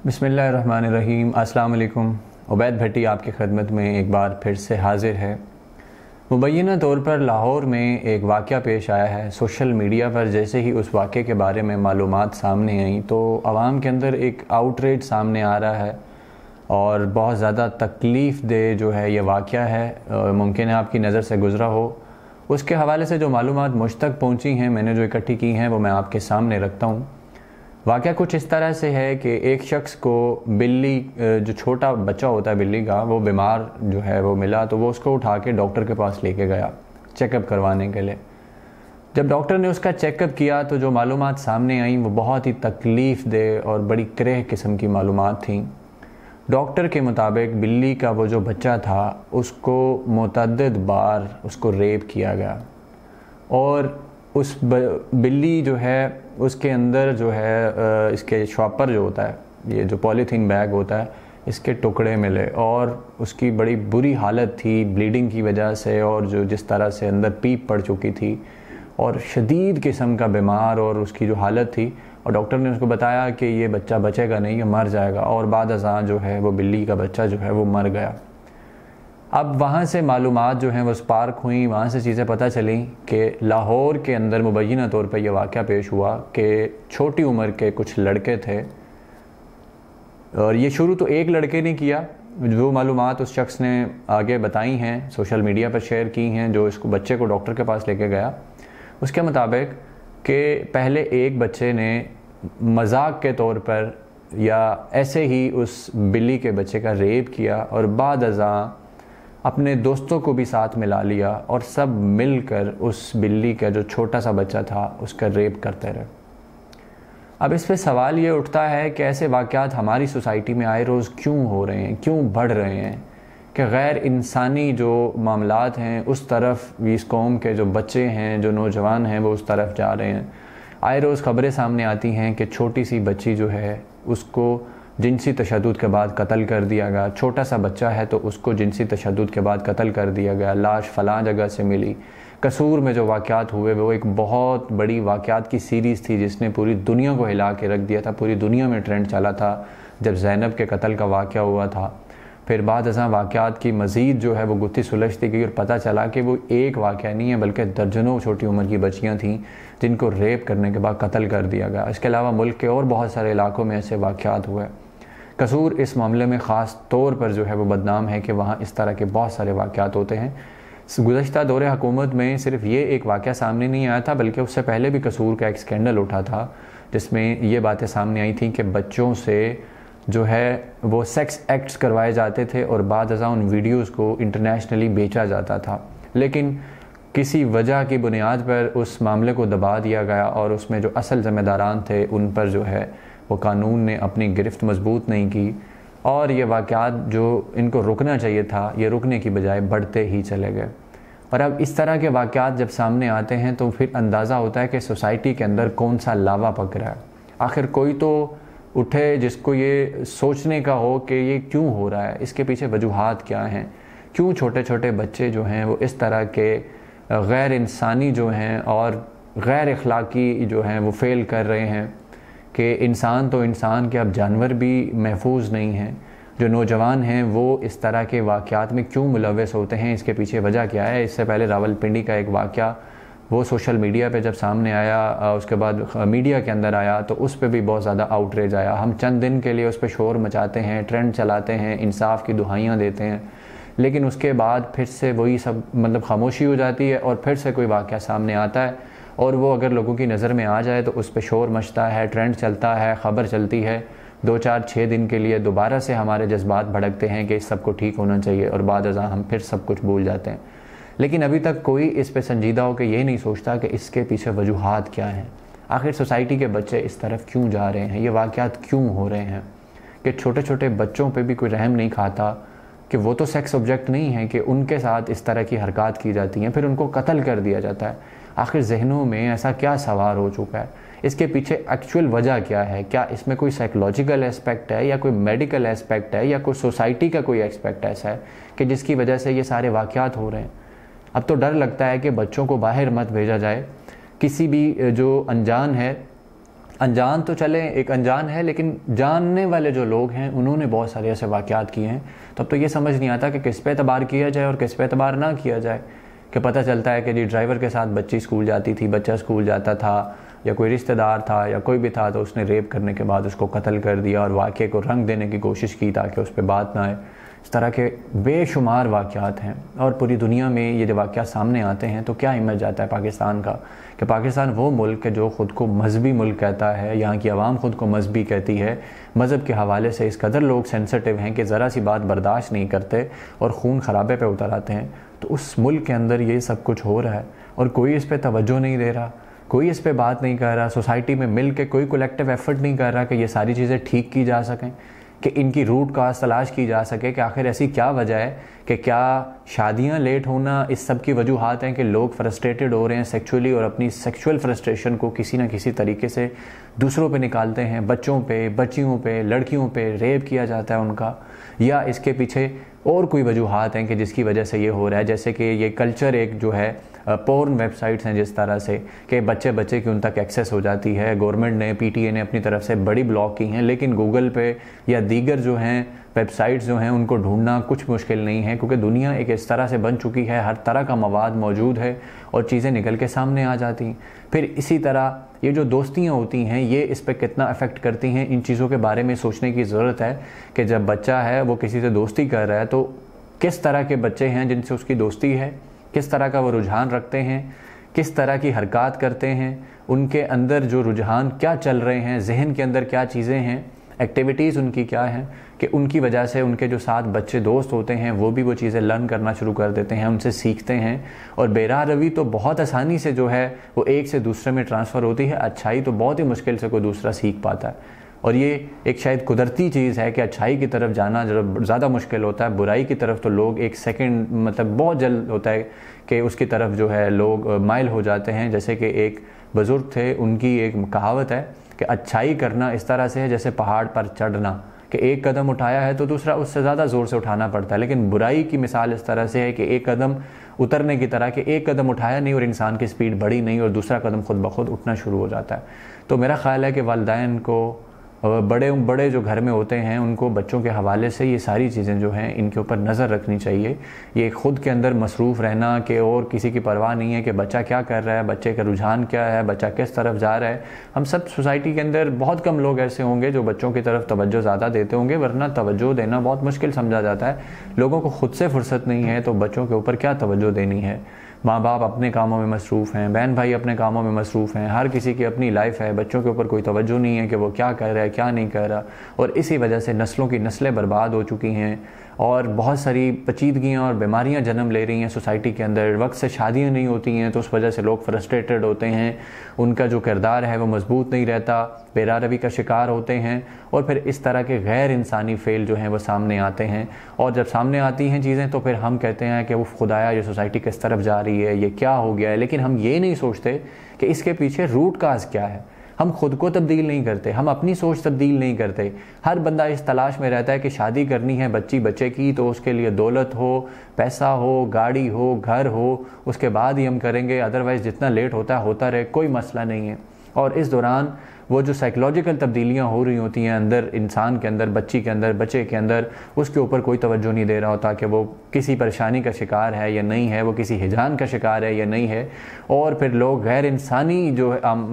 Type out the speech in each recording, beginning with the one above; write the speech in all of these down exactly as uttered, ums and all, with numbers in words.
बिस्मिल्लाहिर्रहमानिर्रहीम। अस्सलाम वालेकुम। उबैद भट्टी आपकी खिदमत में एक बार फिर से हाजिर है। मुबैना तौर पर लाहौर में एक वाक़या पेश आया है। सोशल मीडिया पर जैसे ही उस वाक़े के बारे में मालूमात सामने आई तो आवाम के अंदर एक आउटरीच सामने आ रहा है और बहुत ज़्यादा तकलीफ़ दे जो है ये वाक़या है। मुमकिन है आपकी नज़र से गुज़रा हो। उसके हवाले से जो मालूमात मुझ तक पहुँची हैं, मैंने जो इकट्ठी की हैं, वो मैं आपके सामने रखता हूँ। वाक़या कुछ इस तरह से है कि एक शख्स को बिल्ली, जो छोटा बच्चा होता है बिल्ली का, वो बीमार जो है वो मिला, तो वो उसको उठा के डॉक्टर के पास लेके गया चेकअप करवाने के लिए। जब डॉक्टर ने उसका चेकअप किया तो जो मालूमात सामने आई वो बहुत ही तकलीफ़ दे और बड़ी करह किस्म की मालूमात थी। डॉक्टर के मुताबिक बिल्ली का वो जो बच्चा था उसको मुतअद्दिद बार उसको रेप किया गया और उस बिल्ली जो है उसके अंदर जो है इसके शॉपर जो होता है, ये जो पॉलीथीन बैग होता है, इसके टुकड़े मिले और उसकी बड़ी बुरी हालत थी ब्लीडिंग की वजह से, और जो जिस तरह से अंदर पीप पड़ चुकी थी और शदीद किस्म का बीमार और उसकी जो हालत थी। और डॉक्टर ने उसको बताया कि ये बच्चा बचेगा नहीं, ये मर जाएगा। और बाद अज़ां जो है वो बिल्ली का बच्चा जो है वो मर गया। अब वहाँ से मालूमात जो हैं वो स्पार्क हुई, वहाँ से चीज़ें पता चली कि लाहौर के अंदर मुबैना तौर पर यह वाक़या पेश हुआ कि छोटी उम्र के कुछ लड़के थे, और ये शुरू तो एक लड़के ने किया। जो मालूमात उस शख्स ने आगे बताई हैं, सोशल मीडिया पर शेयर की हैं, जो इसको बच्चे को डॉक्टर के पास लेके गया, उसके मुताबिक कि पहले एक बच्चे ने मजाक के तौर पर या ऐसे ही उस बिल्ली के बच्चे का रेप किया और बाद अज़ां अपने दोस्तों को भी साथ मिला लिया और सब मिलकर उस बिल्ली का जो छोटा सा बच्चा था उसका रेप करते रहे। अब इस पे सवाल ये उठता है कि ऐसे वाक़यात हमारी सोसाइटी में आए रोज़ क्यों हो रहे हैं, क्यों बढ़ रहे हैं, कि गैर इंसानी जो मामलात हैं उस तरफ इस कौम के जो बच्चे हैं, जो नौजवान हैं, वो उस तरफ जा रहे हैं। आए रोज़ ख़बरें सामने आती हैं कि छोटी सी बच्ची जो है उसको जिनसी तशद्दुद के बाद कत्ल कर दिया गया। छोटा सा बच्चा है तो उसको जिनसी तशद्दुद के बाद कत्ल कर दिया गया, लाश फ़लाँ जगह से मिली। कसूर में जो वाक़यात हुए वो एक बहुत बड़ी वाक़यात की सीरीज़ थी जिसने पूरी दुनिया को हिला के रख दिया था। पूरी दुनिया में ट्रेंड चला था जब ज़ैनब के कत्ल का वाक़या हुआ था। फिर बाद अज़ां वाक़यात की मज़ीद जो है वो गुत्थी सुलझती गई और पता चला कि वो एक वाक़या नहीं है बल्कि दर्जनों छोटी उम्र की बच्चियाँ थीं जिनको रेप करने के बाद कत्ल कर दिया गया। इसके अलावा मुल्क के और बहुत सारे इलाकों में ऐसे वाक़यात हुए। कसूर इस मामले में ख़ास तौर पर जो है वो बदनाम है कि वहाँ इस तरह के बहुत सारे वाक़यात होते हैं। गुज़श्ता दौरे हुकूमत में सिर्फ ये एक वाक़या सामने नहीं आया था बल्कि उससे पहले भी कसूर का एक स्कैंडल उठा था जिसमें ये बातें सामने आई थी कि बच्चों से जो है वो सेक्स एक्ट्स करवाए जाते थे और बाद अज़ां उन वीडियोज़ को इंटरनेशनली बेचा जाता था। लेकिन किसी वजह की बुनियाद पर उस मामले को दबा दिया गया और उसमें जो असल ज़िम्मेदारान थे उन पर जो है वो कानून ने अपनी गिरफ्त मजबूत नहीं की और ये वाक़यात जो इनको रुकना चाहिए था ये रुकने की बजाय बढ़ते ही चले गए। और अब इस तरह के वाक़यात जब सामने आते हैं तो फिर अंदाज़ा होता है कि सोसाइटी के अंदर कौन सा लावा पक रहा है। आखिर कोई तो उठे जिसको ये सोचने का हो कि ये क्यों हो रहा है, इसके पीछे वजूहात क्या हैं, क्यों छोटे छोटे बच्चे जो हैं वो इस तरह के गैर इंसानी जो हैं और गैर अखलाकी जो हैं वो फ़ेल कर रहे हैं कि इंसान तो इंसान के अब जानवर भी महफूज नहीं हैं। जो नौजवान हैं वो इस तरह के वाक़यात में क्यों मुलव्वस होते हैं, इसके पीछे वजह क्या है। इससे पहले रावलपिंडी का एक वाक़या वो सोशल मीडिया पे जब सामने आया, उसके बाद मीडिया के अंदर आया तो उस पर भी बहुत ज़्यादा आउटरीच आया। हम चंद दिन के लिए उस पर शोर मचाते हैं, ट्रेंड चलाते हैं, इंसाफ की दुहाइयाँ देते हैं, लेकिन उसके बाद फिर से वही सब मतलब खामोशी हो जाती है और फिर से कोई वाक़या सामने आता है और वो अगर लोगों की नज़र में आ जाए तो उस पर शोर मचता है, ट्रेंड चलता है, ख़बर चलती है। दो चार छः दिन के लिए दोबारा से हमारे जज्बात भड़कते हैं कि इस सब को ठीक होना चाहिए और बाद अज़ां हम फिर सब कुछ भूल जाते हैं। लेकिन अभी तक कोई इस पे संजीदा हो कि ये नहीं सोचता कि इसके पीछे वजूहात क्या हैं। आखिर सोसाइटी के बच्चे इस तरफ क्यों जा रहे हैं, ये वाक़यात क्यों हो रहे हैं कि छोटे छोटे बच्चों पे भी कोई रहम नहीं खाता कि वो तो सेक्स ऑब्जेक्ट नहीं है कि उनके साथ इस तरह की हरकत की जाती हैं, फिर उनको कत्ल कर दिया जाता है। आखिर जहनों में ऐसा क्या सवार हो चुका है, इसके पीछे एक्चुअल वजह क्या है? क्या इसमें कोई साइकोलॉजिकल एस्पेक्ट है या कोई मेडिकल एस्पेक्ट है या कोई सोसाइटी का कोई एस्पेक्ट ऐसा है कि जिसकी वजह से ये सारे वाक़यात हो रहे हैं? अब तो डर लगता है कि बच्चों को बाहर मत भेजा जाए। किसी भी जो अनजान है अनजान तो चले, एक अनजान है, लेकिन जानने वाले जो लोग हैं उन्होंने बहुत सारे ऐसे वाक़यात किए हैं। तब तो ये समझ नहीं आता कि किस पे एतबार किया जाए और किस पे एतबार ना किया जाए। कि पता चलता है कि जी ड्राइवर के साथ बच्ची स्कूल जाती थी, बच्चा स्कूल जाता था, या कोई रिश्तेदार था या कोई भी था, तो उसने रेप करने के बाद उसको कत्ल कर दिया और वाक़े को रंग देने की कोशिश की ताकि उस पर बात ना आए। इस तरह के बेशुमार वाक़यात हैं और पूरी दुनिया में ये जो वाक़यात सामने आते हैं तो क्या इमेज जाता है पाकिस्तान का, कि पाकिस्तान वो मुल्क है जो ख़ुद को मजहबी मुल्क कहता है, यहाँ की आवाम ख़ुद को मजहबी कहती है, मज़हब के हवाले से इस कदर लोग सेंसिटिव हैं कि ज़रा सी बात बर्दाश्त नहीं करते और खून खराबे पे उतर आते हैं। तो उस मुल्क के अंदर ये सब कुछ हो रहा है और कोई इस पर तवज्जो नहीं दे रहा, कोई इस पे बात नहीं कर रहा। सोसाइटी में मिल के कोई कलेक्टिव एफर्ट नहीं कर रहा कि ये सारी चीज़ें ठीक की जा सकें, कि इनकी रूट काज तलाश की जा सके कि आखिर ऐसी क्या वजह है कि क्या शादियां लेट होना इस सब की वजूहात हैं कि लोग फ्रस्ट्रेटेड हो रहे हैं सेक्सुअली और अपनी सेक्सुअल फ्रस्ट्रेशन को किसी ना किसी तरीके से दूसरों पे निकालते हैं, बच्चों पे, बच्चियों पे, लड़कियों पे रेप किया जाता है उनका, या इसके पीछे और कोई वजूहात हैं कि जिसकी वजह से ये हो रहा है। जैसे कि ये कल्चर एक जो है पोर्न वेबसाइट्स हैं जिस तरह से कि बच्चे बच्चे की उन तक एक्सेस हो जाती है। गवर्नमेंट ने, पीटीए ने अपनी तरफ से बड़ी ब्लॉक की हैं, लेकिन गूगल पे या दीगर जो हैं वेबसाइट्स जो हैं उनको ढूंढना कुछ मुश्किल नहीं है, क्योंकि दुनिया एक इस तरह से बन चुकी है, हर तरह का मवाद मौजूद है और चीज़ें निकल के सामने आ जाती हैं। फिर इसी तरह ये जो दोस्तियाँ होती हैं ये इस पर कितना अफेक्ट करती हैं, इन चीज़ों के बारे में सोचने की ज़रूरत है कि जब बच्चा है वो किसी से दोस्ती कर रहा है तो किस तरह के बच्चे हैं जिनसे उसकी दोस्ती है, किस तरह का वो रुझान रखते हैं, किस तरह की हरकत करते हैं, उनके अंदर जो रुझान क्या चल रहे हैं, जहन के अंदर क्या चीज़ें हैं, एक्टिविटीज़ उनकी क्या हैं, कि उनकी वजह से उनके जो साथ बच्चे दोस्त होते हैं वो भी वो चीज़ें लर्न करना शुरू कर देते हैं, उनसे सीखते हैं। और बेराह रवी तो बहुत आसानी से जो है वो एक से दूसरे में ट्रांसफ़र होती है, अच्छाई तो बहुत ही मुश्किल से कोई दूसरा सीख पाता है। और ये एक शायद कुदरती चीज़ है कि अच्छाई की तरफ जाना ज़्यादा मुश्किल होता है, बुराई की तरफ तो लोग एक सेकंड मतलब बहुत जल्द होता है कि उसकी तरफ जो है लोग माइल हो जाते हैं। जैसे कि एक बुज़ुर्ग थे, उनकी एक कहावत है कि अच्छाई करना इस तरह से है जैसे पहाड़ पर चढ़ना, कि एक कदम उठाया है तो दूसरा उससे ज़्यादा ज़ोर से उठाना पड़ता है। लेकिन बुराई की मिसाल इस तरह से है कि एक कदम उतरने की तरह, कि एक कदम उठाया नहीं और इंसान की स्पीड बढ़ी नहीं और दूसरा कदम खुद ब खुद उठना शुरू हो जाता है। तो मेरा ख़्याल है कि वालिदैन को, बड़े बड़े जो घर में होते हैं उनको बच्चों के हवाले से ये सारी चीज़ें जो हैं इनके ऊपर नज़र रखनी चाहिए। ये ख़ुद के अंदर मसरूफ़ रहना कि और किसी की परवाह नहीं है कि बच्चा क्या कर रहा है, बच्चे का रुझान क्या है, बच्चा किस तरफ जा रहा है। हम सब सोसाइटी के अंदर बहुत कम लोग ऐसे होंगे जो बच्चों की तरफ तवज्जो ज़्यादा देते होंगे, वरना तवज्जो देना बहुत मुश्किल समझा जाता है। लोगों को ख़ुद से फुर्सत नहीं है तो बच्चों के ऊपर क्या तवज्जो देनी है। माँ बाप अपने कामों में मसरूफ़ हैं, बहन भाई अपने कामों में मसरूफ़ हैं, हर किसी की अपनी लाइफ है, बच्चों के ऊपर कोई तवज्जो नहीं है कि वो क्या कर रहा है क्या नहीं कर रहा। और इसी वजह से नस्लों की नस्लें बर्बाद हो चुकी हैं और बहुत सारी पेचीदगियाँ और बीमारियाँ जन्म ले रही हैं सोसाइटी के अंदर। वक्त से शादियाँ नहीं होती हैं तो उस वजह से लोग फ्रस्ट्रेटेड होते हैं, उनका जो किरदार है वो मजबूत नहीं रहता, बेराह रवी का शिकार होते हैं और फिर इस तरह के गैर इंसानी फ़ेल जो हैं वो सामने आते हैं। और जब सामने आती हैं चीज़ें तो फिर हम कहते हैं कि वो खुदाया ये सोसाइटी किस तरफ जा रही है, ये क्या हो गया है। लेकिन हम ये नहीं सोचते कि इसके पीछे रूट काज क्या है। हम खुद को तब्दील नहीं करते, हम अपनी सोच तब्दील नहीं करते। हर बंदा इस तलाश में रहता है कि शादी करनी है बच्ची बच्चे की तो उसके लिए दौलत हो, पैसा हो, गाड़ी हो, घर हो, उसके बाद ही हम करेंगे, अदरवाइज़ जितना लेट होता है होता रहे, कोई मसला नहीं है। और इस दौरान वो जो साइकोलॉजिकल तब्दीलियाँ हो रही होती हैं अंदर इंसान के अंदर, बच्ची के अंदर, बच्चे के अंदर, उसके ऊपर कोई तवज्जो नहीं दे रहा होता कि वो किसी परेशानी का शिकार है या नहीं है, वो किसी हिजान का शिकार है या नहीं है। और फिर लोग गैर इंसानी जो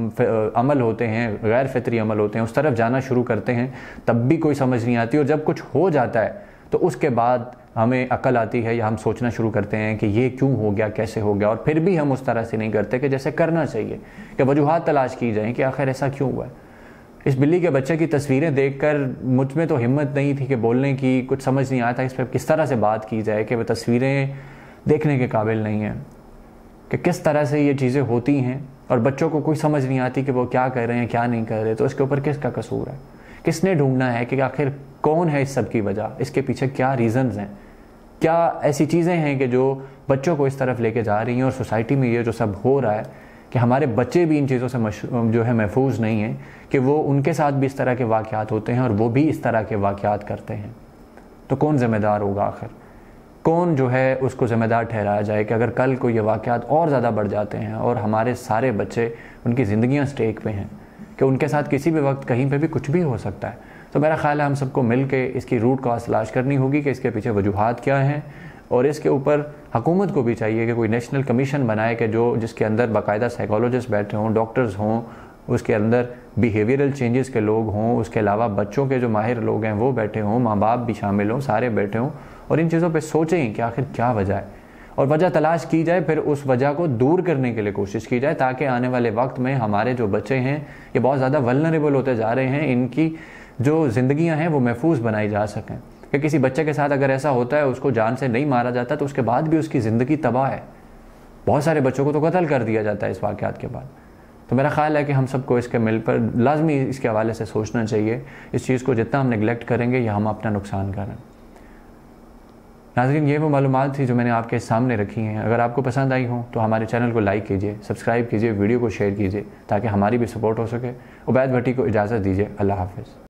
अमल होते हैं, गैर फितरी अमल होते हैं, उस तरफ जाना शुरू करते हैं, तब भी कोई समझ नहीं आती। और जब कुछ हो जाता है तो उसके बाद हमें अकल आती है या हम सोचना शुरू करते हैं कि ये क्यों हो गया, कैसे हो गया। और फिर भी हम उस तरह से नहीं करते कि जैसे करना चाहिए, कि वजूहात तलाश की जाएँ कि आखिर ऐसा क्यों हुआ है। इस बिल्ली के बच्चे की तस्वीरें देखकर मुझ में तो हिम्मत नहीं थी कि बोलने की, कुछ समझ नहीं आता इस पर किस तरह से बात की जाए कि वह तस्वीरें देखने के काबिल नहीं हैं, कि किस तरह से ये चीज़ें होती हैं और बच्चों को कोई समझ नहीं आती कि वो क्या कर रहे हैं क्या नहीं कर रहे। तो इसके ऊपर किसका कसूर है, किसने ढूंढना है कि आखिर कौन है इस सब की वजह, इसके पीछे क्या रीज़न्स हैं, क्या ऐसी चीज़ें हैं कि जो बच्चों को इस तरफ लेके जा रही हैं। और सोसाइटी में ये जो सब हो रहा है कि हमारे बच्चे भी इन चीज़ों से जो है महफूज नहीं हैं, कि वो उनके साथ भी इस तरह के वाक़यात होते हैं और वो भी इस तरह के वाक़यात करते हैं। तो कौन ज़िम्मेदार होगा आखिर, कौन जो है उसको ज़िम्मेदार ठहराया जाए कि अगर कल को ये वाक़यात और ज़्यादा बढ़ जाते हैं और हमारे सारे बच्चे, उनकी ज़िंदगियाँ स्टेक पे हैं, कि उनके साथ किसी भी वक्त कहीं पे भी कुछ भी हो सकता है। तो मेरा ख्याल है हम सबको मिल के इसकी रूट कॉज तलाश करनी होगी कि इसके पीछे वजूहात क्या हैं, और इसके ऊपर हुकूमत को भी चाहिए कि कोई नेशनल कमीशन बनाए कि जो जिसके अंदर बाकायदा साइकोलॉजिस्ट बैठे हों, डॉक्टर्स हों, उसके अंदर बिहेवियरल चेंजेस के लोग हों, उसके अलावा बच्चों के जो माहिर लोग हैं वो बैठे हों, माँ बाप भी शामिल हों, सारे बैठे हों और इन चीज़ों पे सोचें कि आखिर क्या वजह है, और वजह तलाश की जाए, फिर उस वजह को दूर करने के लिए कोशिश की जाए, ताकि आने वाले वक्त में हमारे जो बच्चे हैं ये बहुत ज़्यादा वल्नरेबल होते जा रहे हैं, इनकी जो ज़िंदगियाँ हैं वो महफूज बनाई जा सकें। कि किसी बच्चे के साथ अगर ऐसा होता है, उसको जान से नहीं मारा जाता तो उसके बाद भी उसकी ज़िंदगी तबाह है। बहुत सारे बच्चों को तो कत्ल कर दिया जाता है इस वाक़यात के बाद। तो मेरा ख्याल है कि हम सबको इसके मिल पर लाजमी इसके हवाले से सोचना चाहिए। इस चीज़ को जितना हम नेगलेक्ट करेंगे या हम अपना नुकसान करें। नाज़रीन, ये वो मालूमात थी जो मैंने आपके सामने रखी हैं। अगर आपको पसंद आई हो तो हमारे चैनल को लाइक कीजिए, सब्सक्राइब कीजिए, वीडियो को शेयर कीजिए ताकि हमारी भी सपोर्ट हो सके। उबैद भट्टी को इजाज़त दीजिए। अल्लाह हाफ़िज़।